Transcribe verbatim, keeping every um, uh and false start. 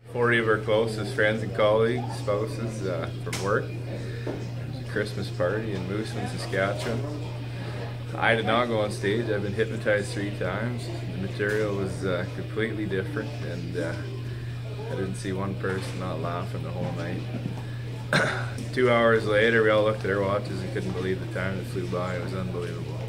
forty of our closest friends and colleagues, spouses uh, from work. Christmas party in Mooseman, Saskatchewan. I did not go on stage. I've been hypnotized three times. The material was uh, completely different, and uh, I didn't see one person not laughing the whole night. Two hours later, we all looked at our watches and couldn't believe the time that flew by. It was unbelievable.